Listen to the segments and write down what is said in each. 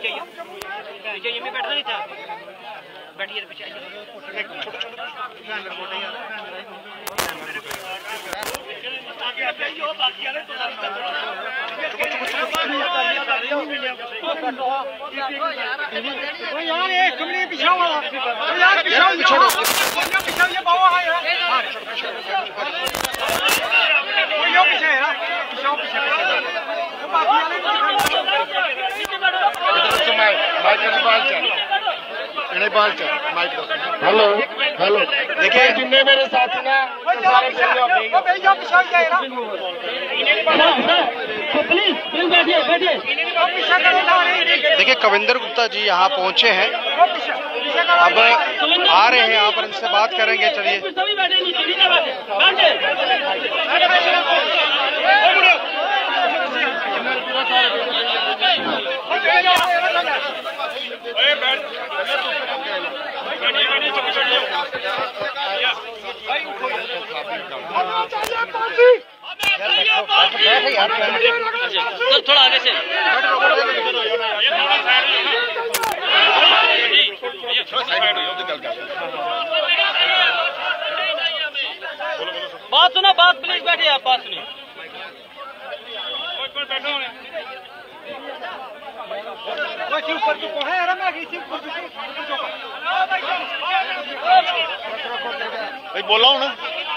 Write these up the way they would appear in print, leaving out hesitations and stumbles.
पीछे ये मैं बैठा नहीं था, बैठिए पीछे यार एक कमरे पीछे वाला यार पीछे ये बाबा है यार यो पीछे है पीछे हेलो हेलो देखिए जितने मेरे साथी ना देखिए कविंदर गुप्ता जी यहाँ पहुँचे हैं, अब आ रहे हैं यहाँ पर, इनसे बात करेंगे। चलिए थोड़ा आगे से बात सुनो, बात प्लीज बैठिए आप, बात सुनिए। भाई बोला हूँ ना,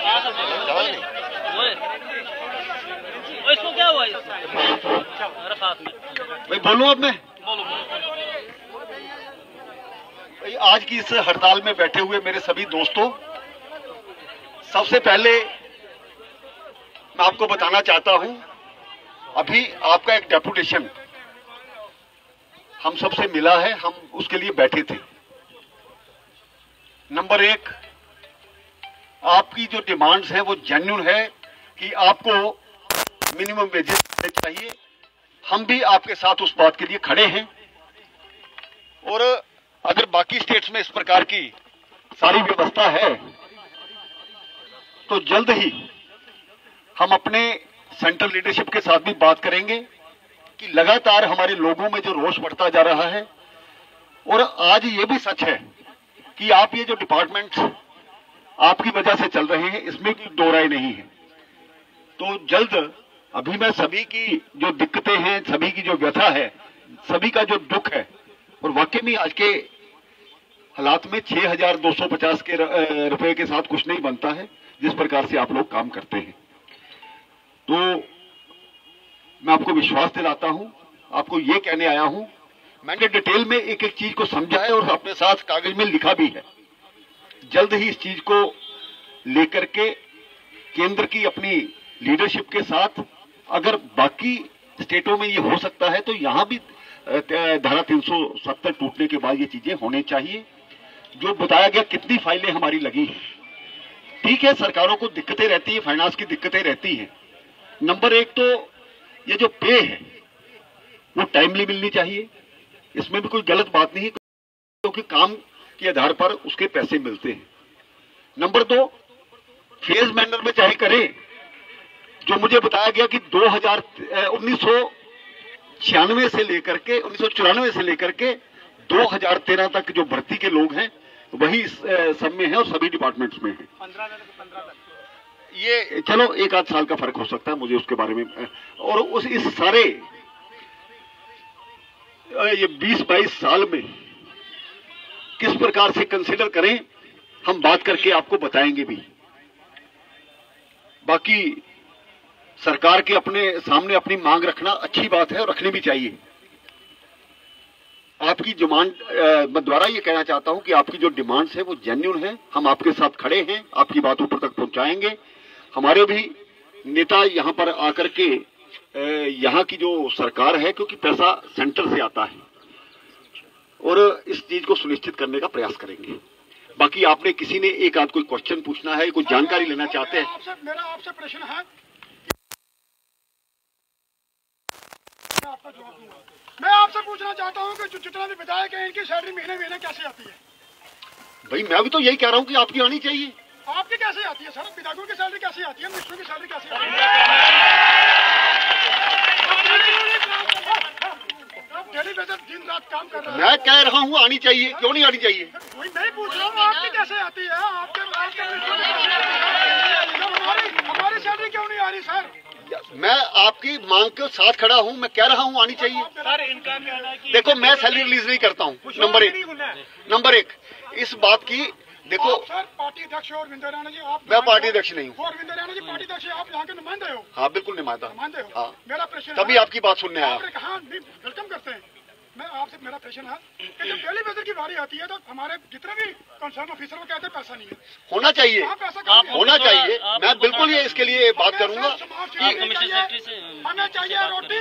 इसको क्या हुआ साथ में भाई बोलूँ अब मैं। भाई आज की इस हड़ताल में बैठे हुए मेरे सभी दोस्तों, सबसे पहले मैं आपको बताना चाहता हूं, अभी आपका एक डेपुटेशन हम सबसे मिला है, हम उसके लिए बैठे थे। नंबर एक, आपकी जो डिमांड्स हैं वो जेन्युइन है कि आपको मिनिमम वेजेस चाहिए। हम भी आपके साथ उस बात के लिए खड़े हैं, और अगर बाकी स्टेट्स में इस प्रकार की सारी व्यवस्था है तो जल्द ही हम अपने सेंट्रल लीडरशिप के साथ भी बात करेंगे कि लगातार हमारे लोगों में जो रोष बढ़ता जा रहा है, और आज ये भी सच है कि आप ये जो डिपार्टमेंट्स आपकी वजह से चल रहे हैं, इसमें कोई दो राय नहीं है। तो जल्द अभी मैं सभी की जो दिक्कतें हैं, सभी की जो व्यथा है, सभी का जो दुख है, और वाकई में आज के हालात में 6,250 के रुपए के साथ कुछ नहीं बनता है, जिस प्रकार से आप लोग काम करते हैं। तो मैं आपको विश्वास दिलाता हूं, आपको ये कहने आया हूं, मैंने डिटेल में एक एक चीज को समझा है और अपने साथ कागज में लिखा भी है। जल्द ही इस चीज को लेकर के केंद्र की अपनी लीडरशिप के साथ, अगर बाकी स्टेटों में ये हो सकता है तो यहां भी धारा 370 टूटने के बाद ये चीजें होनी चाहिए। जो बताया गया कितनी फाइलें हमारी लगी हैं, ठीक है, सरकारों को दिक्कतें रहती है, फाइनेंस की दिक्कतें रहती हैं। नंबर एक तो ये जो पे है वो टाइमली मिलनी चाहिए, इसमें भी कोई गलत बात नहीं, क्योंकि काम के आधार पर उसके पैसे मिलते हैं। नंबर दो, फेज मैनर में चाहे करें। जो मुझे बताया गया कि 1996 से लेकर के 1994 से लेकर के 2013 तक जो भर्ती के लोग हैं वही सब में है और सभी डिपार्टमेंट्स में है। 15 तक ये चलो एक आध साल का फर्क हो सकता है, मुझे उसके बारे में, और उस इस सारे ये 20-22 साल में किस प्रकार से कंसीडर करें, हम बात करके आपको बताएंगे भी। बाकी सरकार के अपने सामने अपनी मांग रखना अच्छी बात है और रखनी भी चाहिए। आपकी डिमांड मैं द्वारा ये कहना चाहता हूं कि आपकी जो डिमांड्स है वो जेन्युइन है, हम आपके साथ खड़े हैं, आपकी बात ऊपर तक पहुंचाएंगे। हमारे भी नेता यहां पर आकर के यहां की जो सरकार है, क्योंकि पैसा सेंटर से आता है, और इस चीज को सुनिश्चित करने का प्रयास करेंगे। बाकी आपने किसी ने एक आध कोई क्वेश्चन पूछना है, कोई जानकारी लेना चाहते हैं? मेरा आपसे प्रश्न है, आपका जवाब दूंगा। मैं आपसे पूछना चाहता हूं कि जितना भी विधायक है इनकी सैलरी महीने महीने कैसे आती है? भाई मैं भी तो यही कह रहा हूं कि आपकी आनी चाहिए। आपकी कैसे आती है सर? विधायकों की सैलरी कैसे आती है? मिनिस्टरों की सैलरी कैसे आती है? डेली बेसिस दिन रात काम कर रहा है। मैं कह रहा हूँ आनी चाहिए, क्यों नहीं आनी चाहिए? वही मैं पूछ रहा हूँ, आपकी कैसे आती है? हमारी सैलरी क्यों नहीं आ रही सर? मैं आपकी मांग के साथ खड़ा हूँ, मैं कह रहा हूँ आनी चाहिए। सर इनका कहना है कि देखो मैं सैलरी रिलीज नहीं करता हूँ, नंबर एक इस बात की। देखो सर पार्टी अध्यक्ष और विंदर राणा जी, आप मैं पार्टी अध्यक्ष नहीं हूँ। और विंदर राणा जी पार्टी अध्यक्ष, आप यहाँ के नुमाइंदे हो। हाँ बिल्कुल नुमाइंदा। नुमाइंदे हो। हाँ मेरा प्रश्न तभी आपकी बात सुनने आया। आपने कहा वेलकम करते हैं। मैं आपसे मेरा प्रश्न है कि जब डेली बेसिस की बारी आती है तो हमारे जितने भी कंसर्न ऑफिसर वो कहते हैं पैसा नहीं है। होना चाहिए, होना चाहिए। मैं बिल्कुल ये इसके लिए बात करूंगा कि हमें चाहिए रोटी।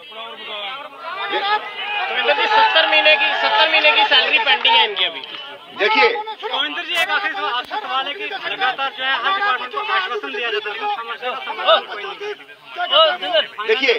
70 महीने की सैलरी पेंडिंग है इनकी अभी। देखिए रविंदर जी, एक आखिरी सवाल है कि लगातार जो है हर डिपार्टमेंट को आश्वासन दिया जाता है, लेकिन समस्या का समाधान कोई नहीं। देखिए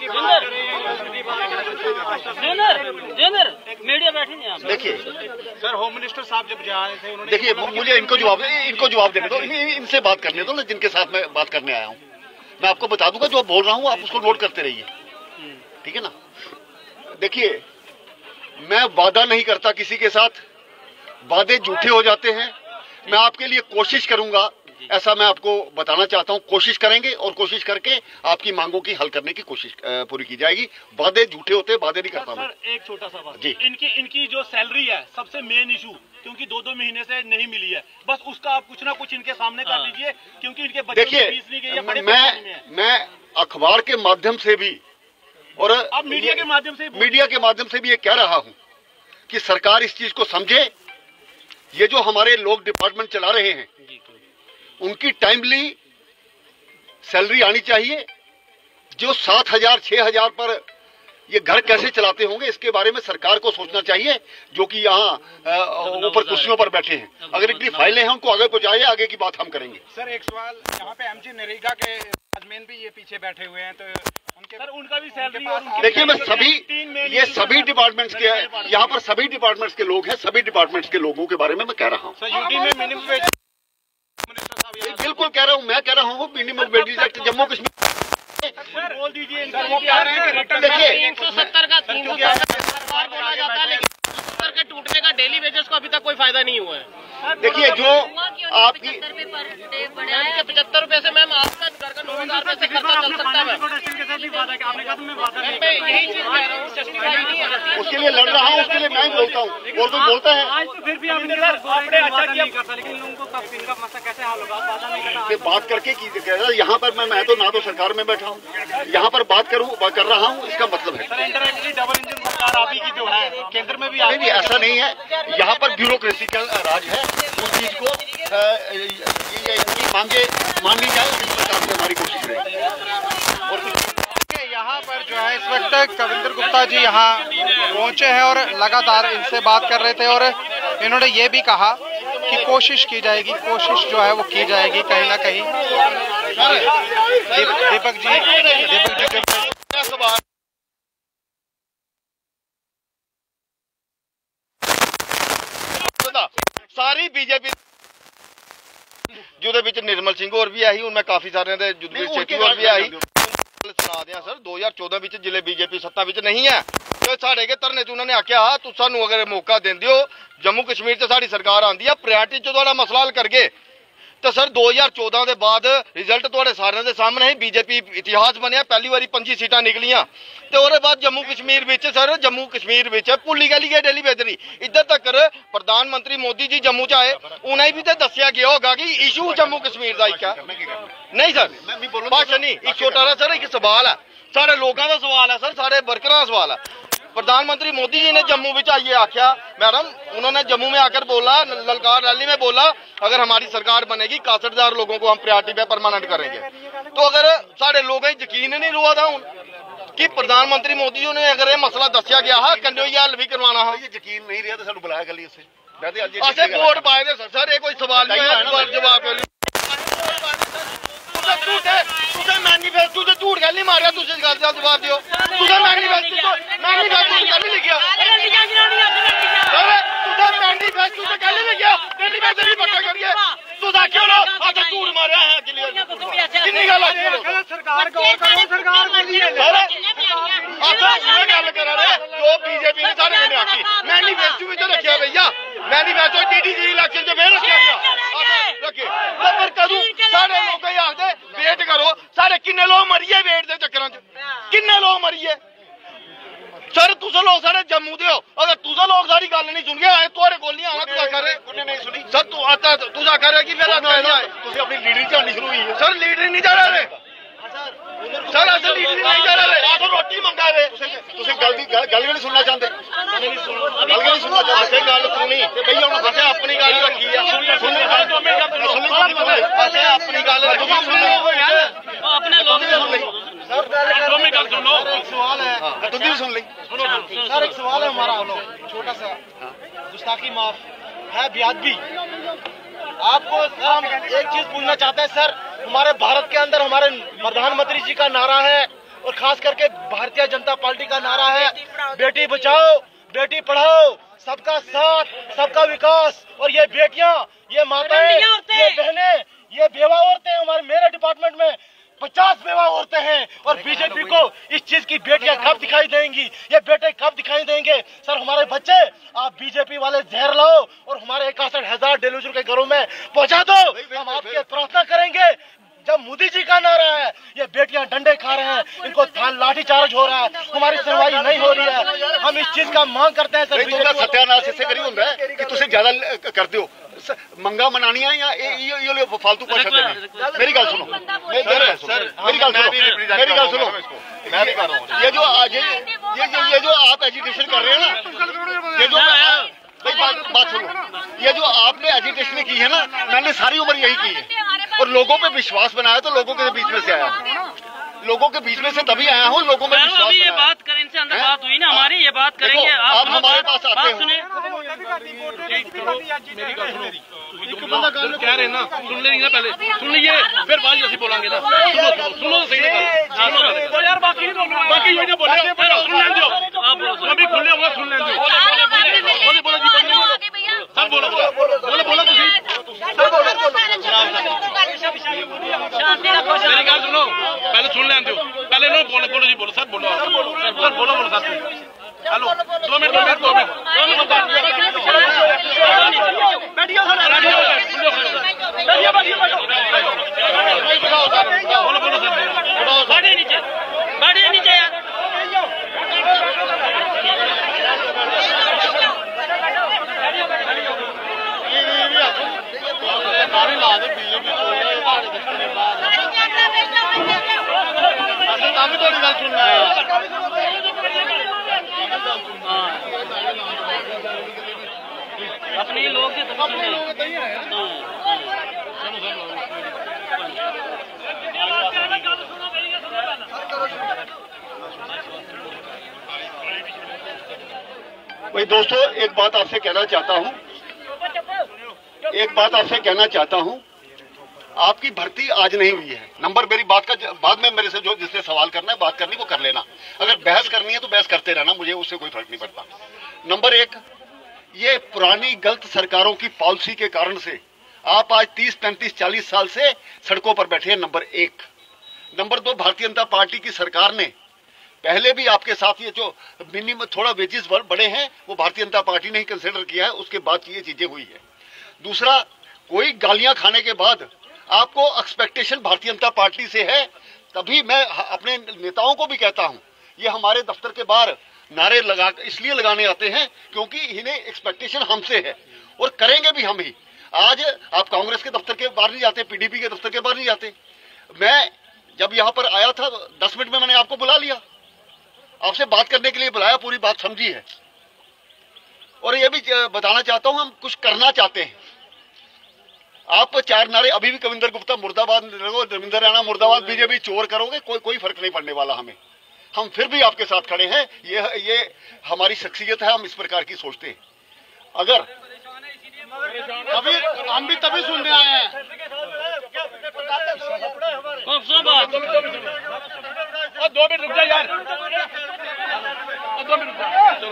मीडिया बैठी नहीं आप। देखिए सर होम मिनिस्टर साहब जब जा रहे थे उन्होंने, देखिए मुझे इनको जवाब देने दो, इनसे बात करने दो ना, जिनके साथ मैं बात करने आया हूँ। मैं आपको बता दूंगा जो बोल रहा हूँ, आप उसको नोट करते रहिए, ठीक है ना? देखिए मैं वादा नहीं करता किसी के साथ, वादे झूठे हो जाते हैं। मैं आपके लिए कोशिश करूंगा, ऐसा मैं आपको बताना चाहता हूं। कोशिश करेंगे और कोशिश करके आपकी मांगों की हल करने की कोशिश पूरी की जाएगी। वादे झूठे होते, वादे नहीं करता मैं। सर एक छोटा सा बात जी, इनकी जो सैलरी है सबसे मेन इशू, क्योंकि 2-2 महीने से नहीं मिली है, बस उसका आप कुछ ना कुछ इनके सामने कर लीजिए, क्योंकि इनके बच्चों की फीस नहीं गई है। मैं अखबार के माध्यम से भी और अब मीडिया के माध्यम से भी ये कह रहा हूं कि सरकार इस चीज को समझे। ये जो हमारे लोग डिपार्टमेंट चला रहे हैं उनकी टाइमली सैलरी आनी चाहिए। जो 7,000 6,000 पर ये घर कैसे चलाते होंगे इसके बारे में सरकार को सोचना चाहिए, जो कि यहाँ ऊपर कुर्सियों पर बैठे हैं। अगर इतनी फाइलें हैं उनको आगे पहुंचाइए, आगे की बात हम करेंगे। सर एक सवाल, यहाँ पे एमजी नरेगा के अजमेन भी ये पीछे बैठे हुए हैं, तो उनका भी सैलरी और देखिए मैं सभी डिपार्टमेंट्स के यहाँ पर सभी डिपार्टमेंट्स के लोग हैं, सभी डिपार्टमेंट्स के लोगों के बारे में मैं कह रहा हूँ। यूटी में मिनिमम वेज बिल्कुल कह रहा हूँ, मैं कह रहा हूँ minimum wage act Jammu Kashmir बोल दीजिए। देखिए 370 का 370 बोला जाता है, लेकिन 370 के टूटने का डेली वेजेस को अभी तक कोई फायदा नहीं हुआ है। देखिए जो आपकी 75 रुपए से मैम आपका घर का 9,000 रुपए से खर्चा चल सकता है। यही चीज कह रहा हूँ, जस्टिफाई नहीं है। उसके लिए लड़ रहा हूँ, उसके लिए मैं बोलता हूँ, और कोई बोलता है आज तो फिर भी आपने अच्छा किया करता, लेकिन लोगों को कब इनका मसला कैसे हल होगा? वादा नहीं करता। बात करके की यहाँ पर मैं तो ना तो सरकार में बैठा हूँ, यहाँ पर बात कर रहा हूँ, इसका मतलब है सर इंटरनेशनली डबल इंजन सरकार आप ही की जो है, केंद्र में भी नहीं, ऐसा नहीं है। यहाँ पर ब्यूरोक्रेसी का राज है। उस चीज को इनकी मांगे माननी जाए, इस प्रकार से हमारी कोशिश रहेगी। और यहाँ पर जो है इस वक्त कविंदर गुप्ता जी यहाँ पहुंचे हैं और लगातार इनसे बात कर रहे थे, और इन्होंने ये भी कहा कि कोशिश की जाएगी, कोशिश जो है वो की जाएगी कहीं ना कहीं। दीपक जी सारी बीजेपी ਜਿਹਦੇ ਵਿੱਚ ਨਿਰਮਲ ਸਿੰਘ ਹੋਰ ਵੀ ਆਹੀ, उनमें काफी सारे ਦੇ ਜੁਦਵੀਰ ਛੇਤੀ ਹੋਰ ਵੀ ਆਹੀ। ਸੁਣਾ ਦਿਆਂ ਸਰ 2014 ਵਿੱਚ ਜ਼ਿਲ੍ਹੇ बीजेपी सत्ता ਵਿੱਚ नहीं है ਤੇ ਸਾਡੇ ਕੇ ਧਰਨੇ ਚ ਉਹਨਾਂ ਨੇ ਆਖਿਆ ਤੁਸੀਂ ਸਾਨੂੰ ਅਗਰ ਮੌਕਾ ਦਿੰਦੇ ਹੋ जम्मू कश्मीर ਤੇ ਸਾਡੀ ਸਰਕਾਰ ਆਂਦੀ ਆ ਪ੍ਰਾਇੋਰਟੀ ਚ ਤੁਹਾਡਾ ਮਸਲਾ ਹੱਲ ਕਰਗੇ। तो सर 2014 के बाद रिजल्ट थोड़े सारे के सामने ही बीजेपी इतिहास बनया, पहली बारी 25 सीटां निकलियां। तो उसके बाद जम्मू कश्मीर सर जम्मू कश्मीर भुली गली गए डेली बेदरी। इधर तक प्रधानमंत्री मोदी जी जम्मू च आए, उन्हें भी तो दसिया गया होगा कि इशू जम्मू कश्मीर का एक है। नहीं सर भाषण नहीं, एक छोटा सा सर एक सवाल है, सारे लोगों का सवाल है सर, सारे वर्करां का सवाल है। प्रधानमंत्री मोदी जी ने जम्मू में आइए आख्या, मैडम उन्होंने जम्मू में आकर बोला, ललकार रैली में बोला, अगर हमारी सरकार बनेगी 61,000 लोगों को हम प्रायोरिटी पे परमानेंट करेंगे। तो अगर साढ़े लोगों यकीन नहीं हुआ था कि प्रधानमंत्री मोदी जी ने अगर ये मसला दसिया गया है कन्यो हल भी करवाना है, यकीन नहीं रहा तो सानू बुलाया गली असे वोट पाए थे सर, ये कोई सवाल नहीं है, जवाब मैनीफेस्टो से झूठ गल नहीं मारिया, तुझे गल का जवाब दियो। तुझे मैनीफेस्टो गल नहीं लिखिया, तुझे मैनीफेस्टो से गल नहीं लिखिया, मैनीफेस्टो नहीं पक्का करिए। तू आखियो ना आज झूठ मारिया है किन्नी गल सरकार को गल करा जो बीजेपी ने सारे ने आखी मैनीफेस्टो भी तो रखा भैया मैनीफेस्टो टीडीसी इलेक्शन च फिर रखा गया रखे पर कदू सारे लोग आखते वेट करो सारे किन्ने लोग मरिए वेट के चक्कर च किन्ने लोग मरिए सर तुस लोग सारे जम्मू दे हो अगर तुस लोग सारी गल नहीं सुन गए थोड़े कोल नहीं आना तुस आखा रहे नहीं सुनी सर तू आता तुस आखा रहे कि फिर अपनी लीडरी झाड़नी शुरू हुई है सर लीडरी नहीं जा रहे सर अस लीडरी नहीं जा रहे आप रोटी मंगा रहे गल भी नहीं सुनना चाहते गल भी नहीं सुनना चाहते गल सुनी भैया हम फसे अपनी गल रखी अपनी गल अपने सवाल है तुम भी सुन ली सर एक सवाल है हमारा छोटा सा गुस्ताखी माफ है बेअदबी आपको हम एक चीज पूछना चाहते हैं सर हमारे भारत के अंदर हमारे प्रधानमंत्री जी का नारा है और खास करके भारतीय जनता पार्टी का नारा है बेटी बचाओ बेटी पढ़ाओ सबका साथ सबका विकास और ये बेटियां ये माताएं ये बहनें ये बेवा औरतें हमारे मेरे डिपार्टमेंट में 50 बेवा औरतें हैं और बीजेपी को इस चीज की बेटियां कब दिखाई देंगी ये बेटे कब दिखाई देंगे सर हमारे बच्चे आप बीजेपी वाले जहर लाओ और हमारे 61,000 डेलीजर के घरों में पहुंचा दो हम आपके प्रार्थना करेंगे जब मोदी जी का नारा है ये बेटियां डंडे खा रहे हैं इनको लाठी चार्ज हो रहा है हमारी सुनवाई नहीं हो रही है हम इस चीज का मांग करते हैं सर सत्यानाश इससे करी होता है कि तुम ज्यादा करते हो मंगा मनानिया या ये फालतू क्वेश्चन देने मेरी गल सुनो मेरी गल सुनो मैं भी कर रहा हूँ ये जो आप एजुटेशन कर रहे हैं ना ये जो बात सुनो ये जो आपने एजुटेशन की है ना मैंने सारी उम्र यही की है और लोगों पे विश्वास बनाया तो लोगों के बीच में से आया लोगों के बीच में से तभी आया हूँ लोगों में विश्वास ये बात करें इनसे अंदर बात हुई ना हमारी ये बात करेंगे आप हमारे पास आते हो कह रहे ना सुन लेंगे पहले सुन लीजिए फिर बाद में बोलेंगे ना सुनो तो सही तो यार बाकी नहीं बोले सुन लें दो अभी खुले होगा सुन लें दो बोलो सब बोलो मेरी गल सुनो पहले सुन लें दो पहले नो बोलो जी बोलो सर बोलो सर हेलो 2 मिनट बोलो सर बैठिए नीचे यार अपने लोग भाई दोस्तों एक बात आपसे कहना चाहता हूं आपकी भर्ती आज नहीं हुई है नंबर मेरी बात का बाद में मेरे से जो जिससे सवाल करना है बात करनी वो कर लेना अगर बहस करनी है तो बहस करते रहना मुझे उससे कोई फर्क नहीं पड़ता नंबर 1 ये पुरानी गलत सरकारों की पॉलिसी के कारण से आप आज 30, 35, 40 साल से सड़कों पर बैठे हैं number 1 number 2 Bharatiya Janata party की सरकार ने पहले भी आपके साथ ये जो मिनिमम थोड़ा वेजेस बढ़े हैं वो भारतीय जनता पार्टी ने ही कंसिडर किया है उसके बाद ये चीजें हुई है दूसरा कोई गालियां खाने के बाद आपको एक्सपेक्टेशन भारतीय जनता पार्टी से है तभी मैं अपने नेताओं को भी कहता हूं ये हमारे दफ्तर के बाहर नारे इसलिए लगाने आते हैं क्योंकि इन्हें एक्सपेक्टेशन हमसे है और करेंगे भी हम ही आज आप कांग्रेस के दफ्तर के बाहर नहीं जाते पीडीपी के दफ्तर के बाहर नहीं जाते मैं जब यहां पर आया था 10 मिनट में मैंने आपको बुला लिया आपसे बात करने के लिए बुलाया पूरी बात समझी है और ये भी बताना चाहता हूं हम कुछ करना चाहते हैं आप 4 नारे अभी भी कविंदर गुप्ता मुर्दाबाद रविंदर राणा मुर्दाबाद बीजेपी चोर करोगे कोई फर्क नहीं पड़ने वाला हमें हम फिर भी आपके साथ खड़े हैं ये हमारी शख्सियत है हम इस प्रकार की सोचते हैं अगर हम भी तभी सुनने आए हैं 2 मिनट रुक जा यार 2 मिनट चलो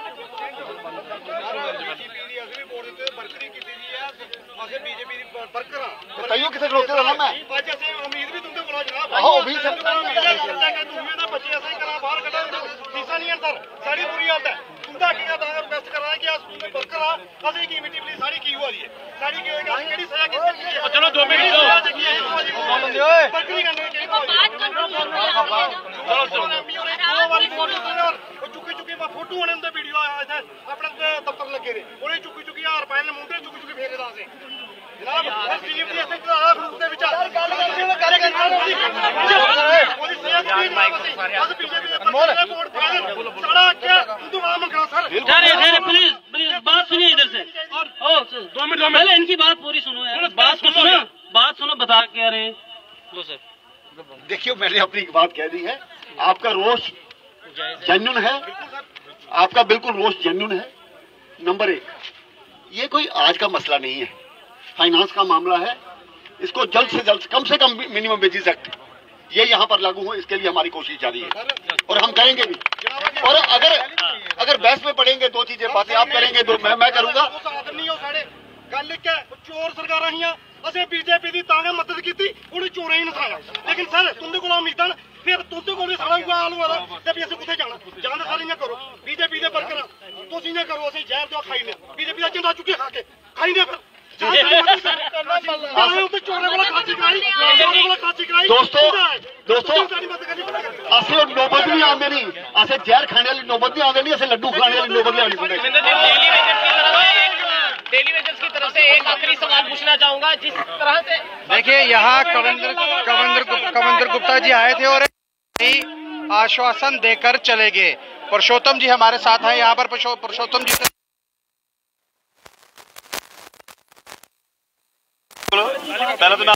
बताइए किसे रोकते रहना मैं उम्मीद भी तुमसे बोला जनाब आहो भी सर साड़ी बुरी हालत है तुंदा की तां रिक्वेस्ट कर रहा है कि आज तुंदे वर्कर आ असि की मिट्टी प्लीज साड़ी की हुआ दी है साड़ी की केड़ी सजा की चलो 2 मिनट दो बकरी करने केड़ी चलो वाली चुकी फोटो आने उनके वीडियो आया इधर अपने दफ्तर लगे ने उन्हें चुकी 1000 रुपए ने मुंडे चुकी फेरे दासे जनाब एसडीएम दी असें करा ग्रुप दे विच प्लीज प्लीज बात सुनिए इधर से और 2 मिनट पहले इनकी बात पूरी सुनो यार बात सुनो बता क्या रहे लो सर देखिए मैंने अपनी बात कह दी है आपका रोष जेन्युइन है आपका बिल्कुल रोष जेन्युइन है नंबर 1 ये कोई आज का मसला नहीं है फाइनेंस का मामला है इसको जल्द से जल्द कम से कम मिनिमम वेजेस एक्ट ये यहाँ पर लागू हो इसके लिए हमारी कोशिश जारी है और हम करेंगे भी और अगर बहस में पड़ेंगे 2 चीजें बातें आप करेंगे तो मैं करूंगा गल एक है चोर सरकारां हियां असें बीजेपी दी तां गै मदद कीती उन्हें चोरें ही नसाया लेकिन सर तुंदे कोल उम्मीदां फिर तुंदे कोल भी सारा उऐ हाल होआ ते भी असें कुत्थे जाना जान सारे इयां करो बीजेपी दे वर्कर तुस इयां करो असें जहर दो खाई ने बीजेपी दा झंडा चुके खा के खाई ने फिर दोस्तों असें नौबत भी आंदे नहीं असें जहर खाने वाली नौबत भी आंदे नहीं असें लड्डू खाने वाली नौबत भी आनी डेली वेजर्स की तरफ से एक आखिरी सवाल पूछना चाहूंगा जिस तरह से देखिए यहाँ कविंदर गुप्ता जी आए थे और आश्वासन देकर चले गए। पुरुषोत्तम जी हमारे साथ हैं यहाँ पर। पुरुषोत्तम जी पहले तो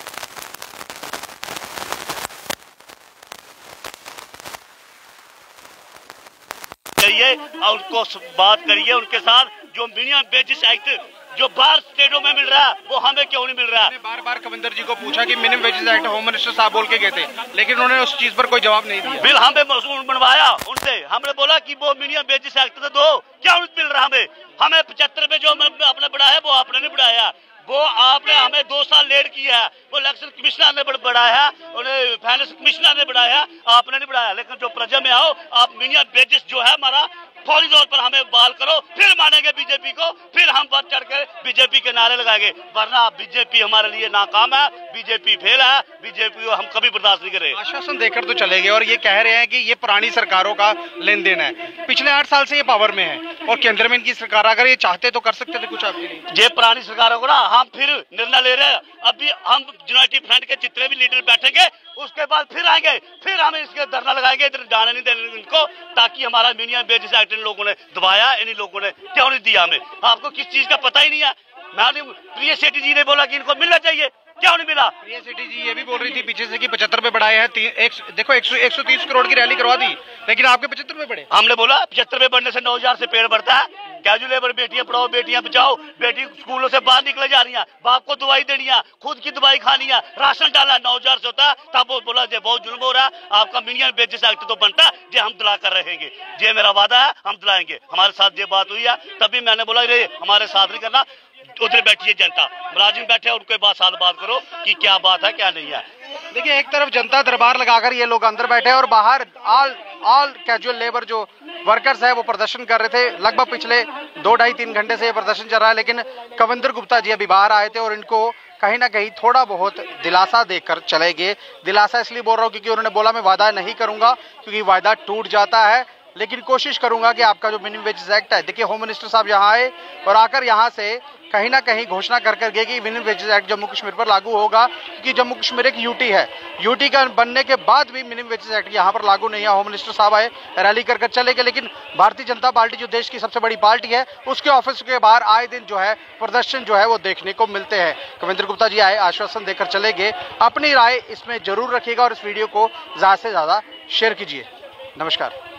करिए और उनको बात करिए उनके साथ जो मिनिमम वेजेस एक्ट जो बाहर स्टेटों में मिल रहा है वो हमें क्यों नहीं मिल रहा है। बार बार कविंदर जी को पूछा कि minimum wages act home minister साहब बोल के गए थे लेकिन उन्होंने उस चीज पर कोई जवाब नहीं दिया। बिल हमें मसूल बनवाया उनसे हमने बोला कि वो मिनिमम वेजेस एक्ट तो दो क्या मिल रहा हमें 75 में जो आपने बढ़ाया वो आपने नहीं बढ़ाया वो आपने हमें 2 साल लेट किया है वो इलेक्शन कमिश्नर ने बढ़ाया उन्हें फाइनेंस कमिश्नर ने बढ़ाया आपने नहीं बढ़ाया लेकिन जो प्रजा में आओ आप मिनिमम वेजेस जो है हमारा फौरी तौर पर हमें बहाल करो फिर मानेंगे बीजेपी को फिर हम बढ़ चढ़ के बीजेपी के नारे लगाएंगे वरना बीजेपी हमारे लिए नाकाम है बीजेपी फेल है बीजेपी को हम कभी बर्दाश्त नहीं करेंगे। आश्वासन देकर तो चले गए और ये कह रहे हैं कि ये पुरानी सरकारों का लेन देन है पिछले 8 साल से ये पावर में है और केंद्र में इनकी सरकार अगर ये चाहते तो कर सकते थे कुछ आपके लिए। ये पुरानी सरकारों को ना हम फिर निर्णय ले रहे हैं अभी हम यूनाइटेड फ्रंट के जितने भी लीडर बैठेंगे उसके बाद फिर आएंगे फिर हम इसके धरना लगाएंगे इधर जाने नहीं देंगे इनको ताकि हमारा मिनिमम वेजेस एक्ट इन लोगों ने दबाया इन लोगों ने क्यों नहीं दिया हमें आपको किस चीज का पता ही नहीं है। मैं प्रिय सेठी जी ने बोला कि इनको मिलना चाहिए क्यों नहीं मिला। प्रिय सेठी जी ये भी बोल रही थी पीछे से कि 75 रुपए बढ़ाए हैं देखो 130 करोड़ की रैली करवा दी लेकिन आपके 75 रुपए बढ़े। हमने बोला 75 रुपए बढ़ने से 9000 से पेड़ बढ़ता है कैजुअल लेबर बेटियां पढ़ाओ बेटियां बचाओ बेटी स्कूलों से बाहर निकले जा रही है बाप को दवाई देनी है खुद की दवाई खानी है राशन डाला 9000 से होता है तब वो बोला जे बहुत जुल्म हो रहा है आपका मिनिमम वेजेस एक्ट तो बनता है जे हम दिला कर रहेंगे ये मेरा वादा है हम दिलाएंगे हमारे साथ ये बात हुई है तभी मैंने बोला रे हमारे साथ नहीं करना उधर बैठी है जनता मुलाजिम बैठे उनके बाद साथ बात करो कि क्या बात है क्या नहीं है। देखिए एक तरफ जनता दरबार लगाकर ये लोग अंदर बैठे और बाहर ऑल कैजुअल लेबर जो वर्कर्स है वो प्रदर्शन कर रहे थे लगभग पिछले 2-2.5-3 घंटे से ये प्रदर्शन चल रहा है लेकिन कविंदर गुप्ता जी अभी बाहर आए थे और इनको कहीं ना कहीं थोड़ा बहुत दिलासा देकर चले गए। दिलासा इसलिए बोल रहा हूँ क्योंकि उन्होंने बोला मैं वादा नहीं करूंगा क्योंकि वादा टूट जाता है लेकिन कोशिश करूंगा कि आपका जो मिनिमम वेजेस एक्ट है देखिए होम मिनिस्टर साहब यहाँ आए और आकर यहाँ से कहीं ना कहीं घोषणा कर गए कि minimum wages act Jammu Kashmir पर लागू होगा क्योंकि जम्मू कश्मीर एक यूटी है यूटी का बनने के बाद भी मिनिमम वेजेस एक्ट यहाँ पर लागू नहीं है। होम मिनिस्टर साहब आए रैली कर चले गए लेकिन भारतीय जनता पार्टी जो देश की सबसे बड़ी पार्टी है उसके ऑफिस के बाहर आए दिन जो है प्रदर्शन जो है वो देखने को मिलते हैं। कविंदर गुप्ता जी आए आश्वासन देकर चले गए अपनी राय इसमें जरूर रखिएगा और इस वीडियो को ज्यादा से ज्यादा शेयर कीजिए। नमस्कार।